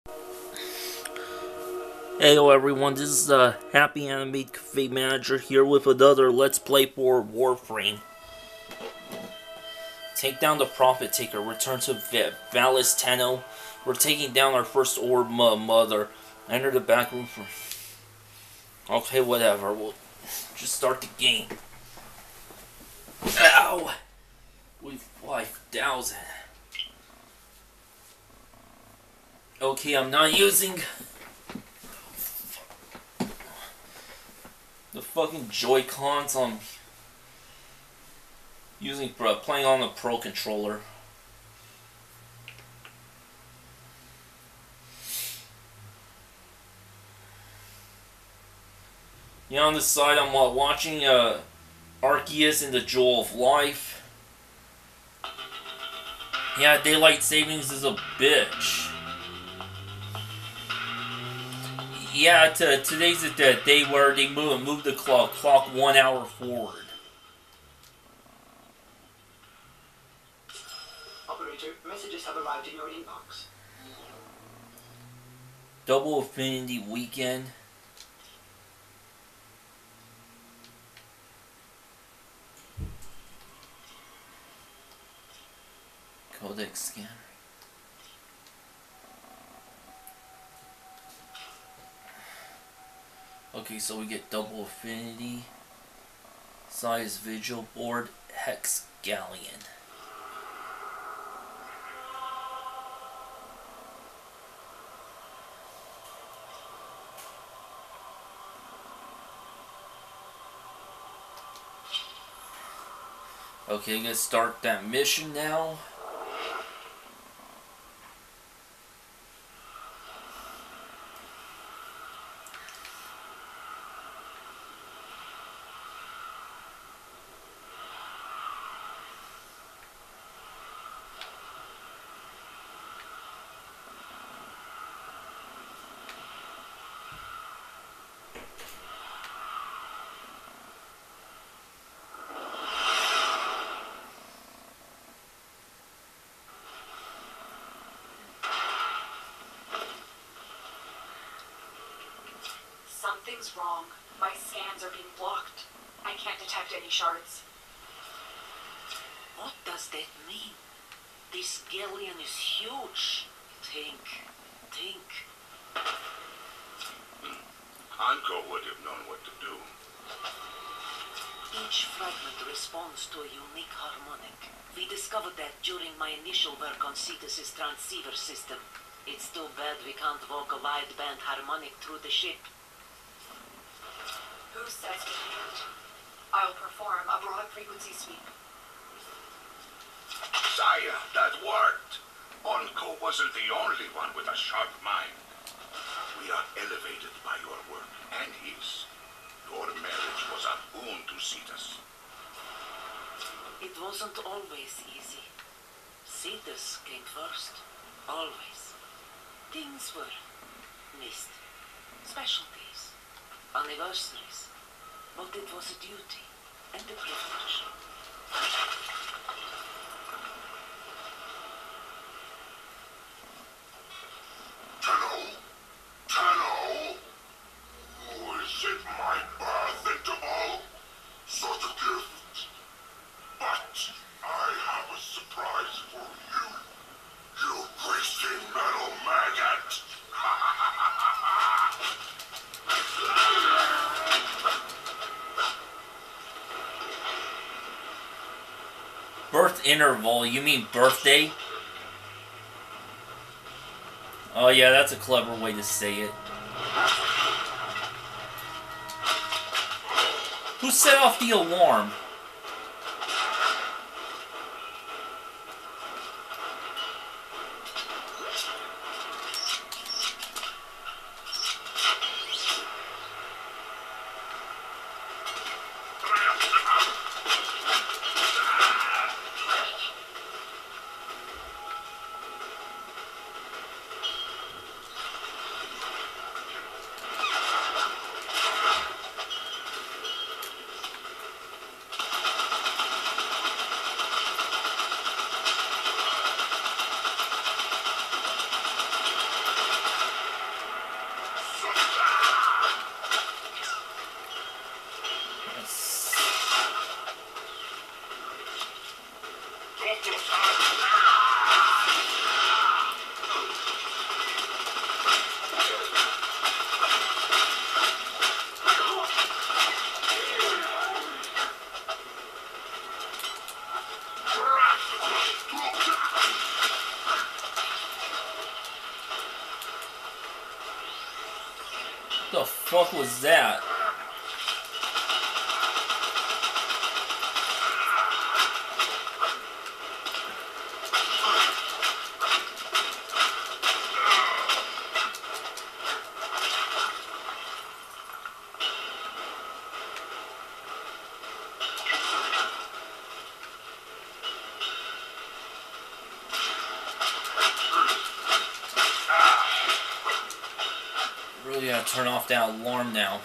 Hey everyone, this is HappyAnimaidCafeManager here with another Let's Play for Warframe. Take down the Profit Taker, return to Valis Tenno. We're taking down our first Orb Mother. Enter the back room for... Okay, whatever, we'll just start the game. Ow! We've 5,000. Okay, I'm not using... the fucking Joy-Cons. I'm playing on the Pro controller. Yeah, on the side I'm watching Arceus in the Jewel of Life. Yeah, daylight savings is a bitch. Yeah, today's the day where they move the clock 1 hour forward. Operator, messages have arrived in your inbox. Double Affinity Weekend. Codex scanner. Okay, so we get double affinity, size vigil board, hex galleon. Okay, let's start that mission now. Something's wrong. My scans are being blocked. I can't detect any shards. What does that mean? This galleon is huge. Think. Anko would have known what to do. Each fragment responds to a unique harmonic. We discovered that during my initial work on Cetus's transceiver system. It's too bad we can't walk a wideband harmonic through the ship. Who says we can't? I'll perform a broad frequency sweep. Saya, that worked. Anko wasn't the only one with a sharp mind. We are elevated by your work and his. Your marriage was a boon to Cetus. It wasn't always easy. Cetus came first. Always. Things were missed. Special days. Anniversaries. But it was a duty and a privilege. Tenno? Is it my birth interval? Such a gift. But I have a surprise for you. You greasy metal maggot. Birth interval, you mean birthday? Oh yeah, that's a clever way to say it. Who set off the alarm? The fuck was that? Really gotta turn off that alarm now.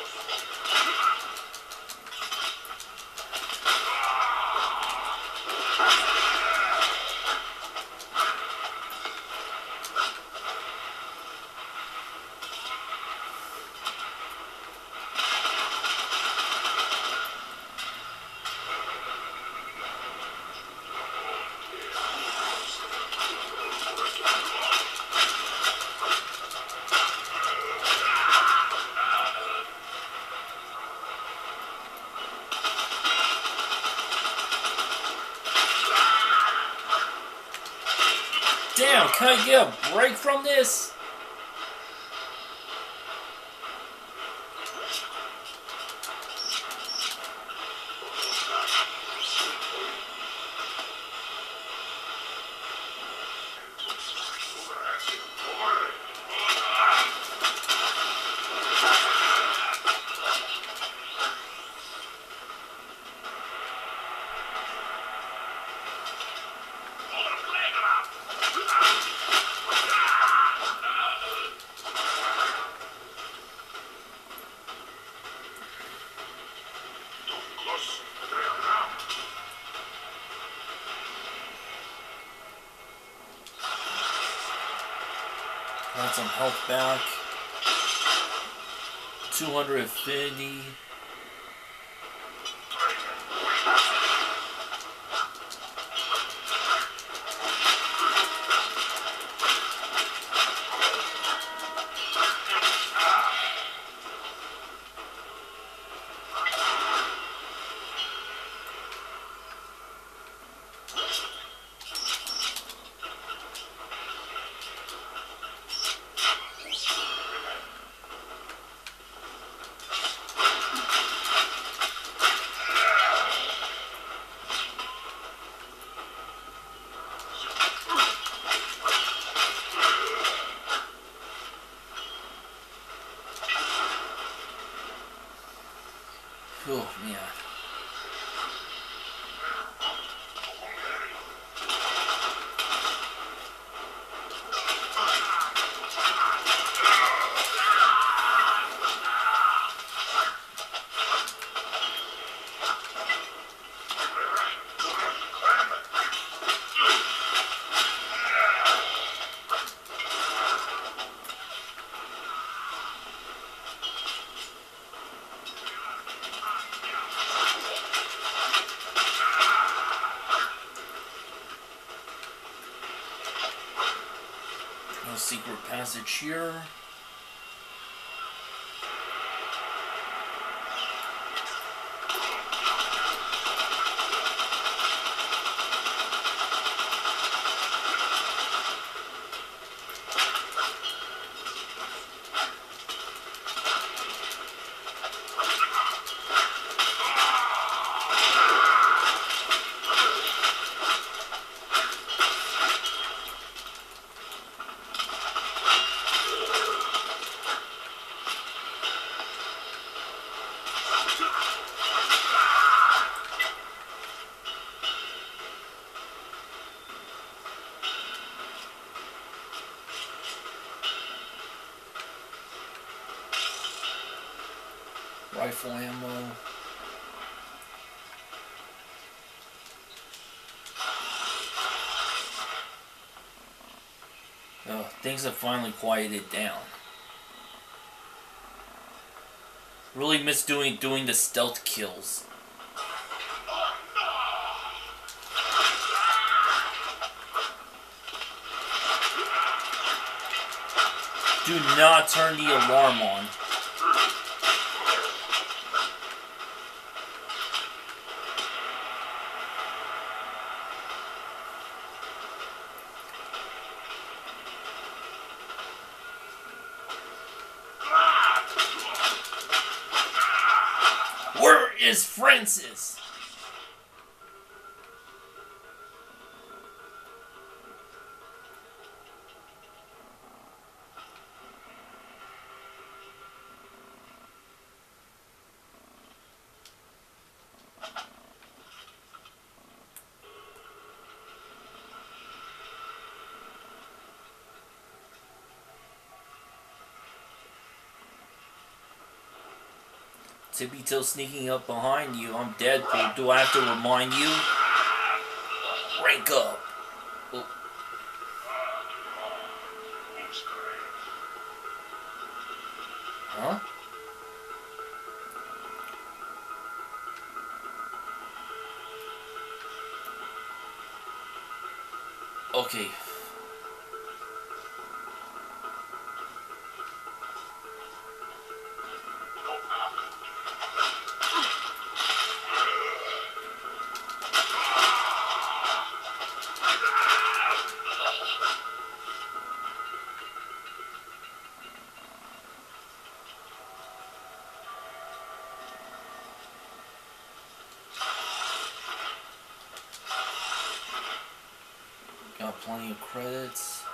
Damn, can I get a break from this? Got some health back. 250. Oh, man. No secret passage here. Rifle ammo. Oh, things have finally quieted down. Really miss doing the stealth kills. Do not turn the alarm on. Where is Francis? Tippy Toe sneaking up behind you. I'm Deadpool. Do I have to remind you? Rank up. Oh. Huh? Okay. Got plenty of credits.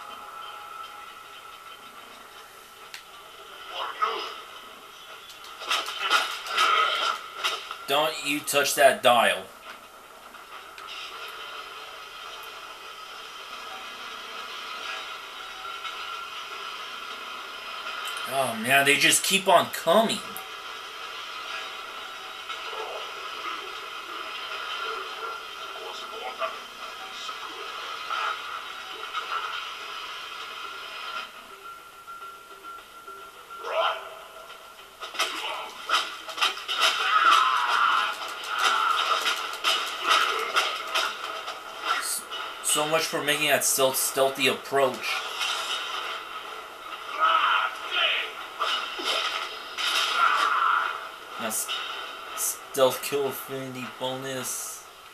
Don't you touch that dial. Oh man, they just keep on coming. So much for making that stealthy approach. Now, stealth kill affinity bonus.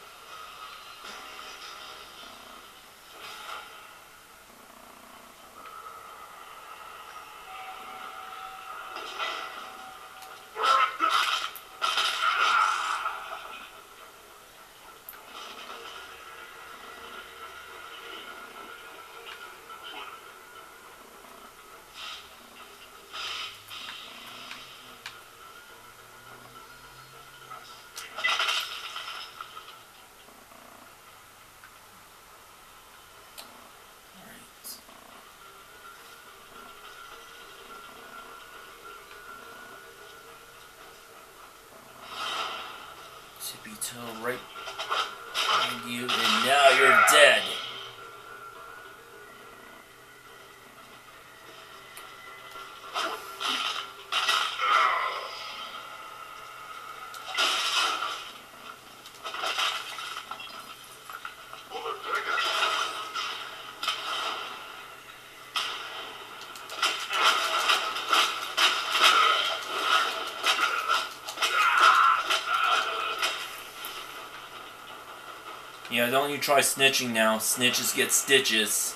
Tippy Toe right behind you, and now you're dead. Yeah, don't you try snitching now. Snitches get stitches.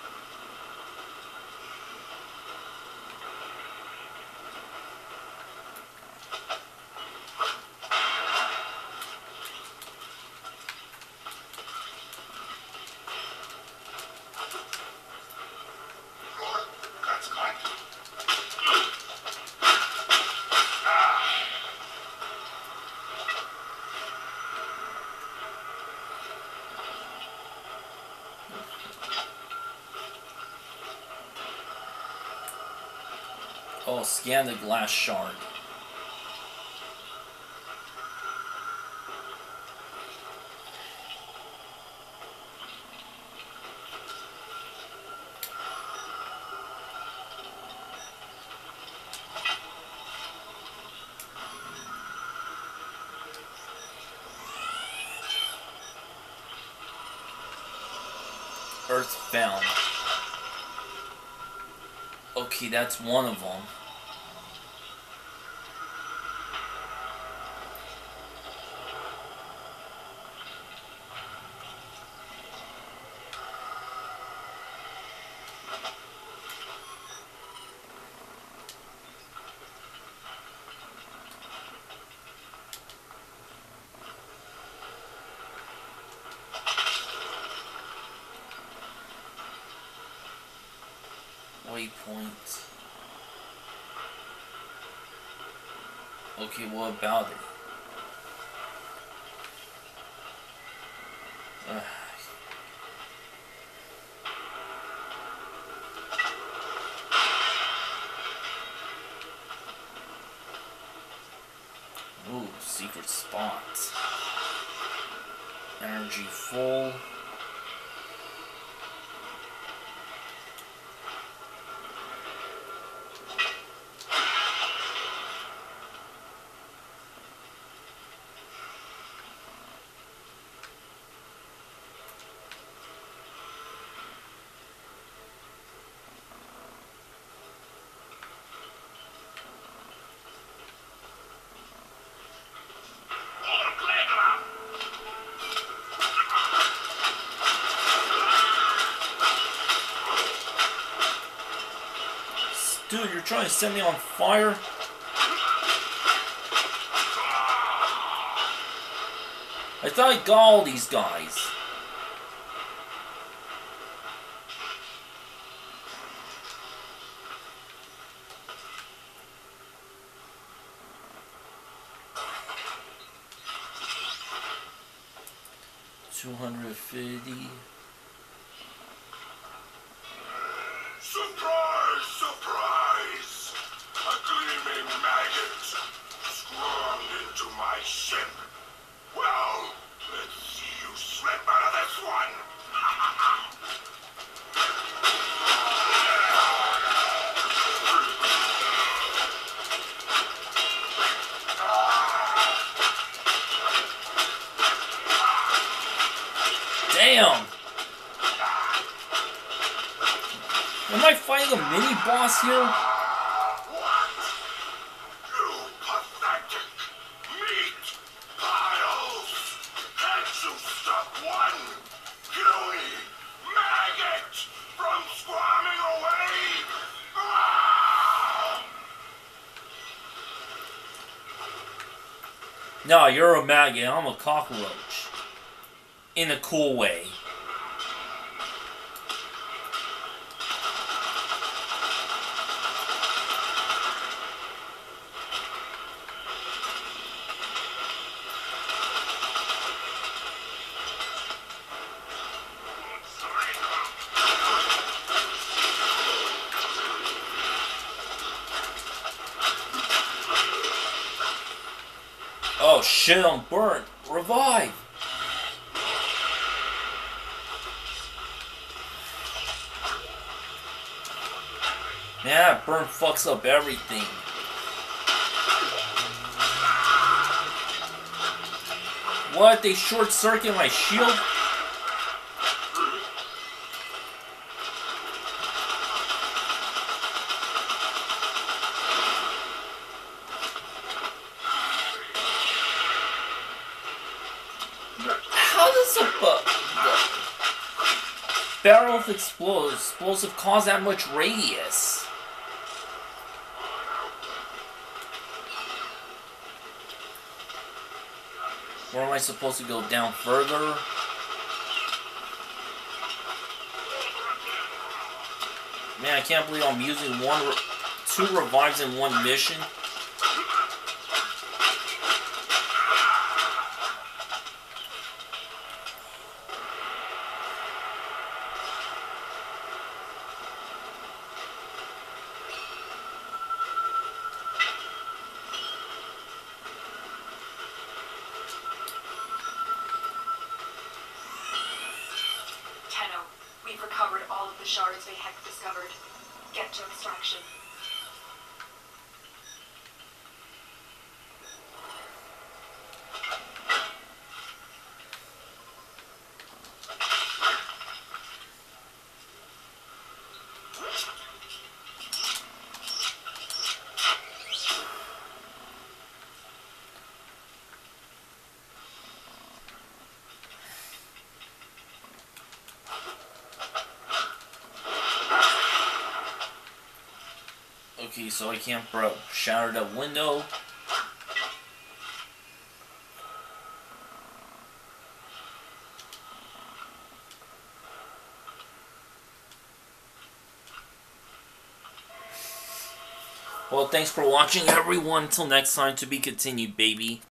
Oh, scan the glass shard. Earth found. Okay, that's one of them. body point. Okay, what about it? Ooh, secret spot. Energy full. Dude, you're trying to set me on fire? I thought I got all these guys. $250. Surprise! Surprise! A gleaming maggot squirmed into my ship. Well, let's see you slip out of this one. Damn! Am I fighting a mini boss here? What? You pathetic meat piles! Can't you stop one puny maggot from squirming away? Ah! No, you're a maggot. I'm a cockroach. In a cool way. Oh shit, I'm burnt. Revive! Man, that burn fucks up everything. What? They short circuit my shield? How does a barrel of explosive cause that much radius? Or am I supposed to go down further? Man, I can't believe I'm using two revives in one mission. We've recovered all of the shards they Heck discovered. Get to extraction. Okay, so I can't shatter the window. Well, thanks for watching, everyone. Until next time, to be continued, baby.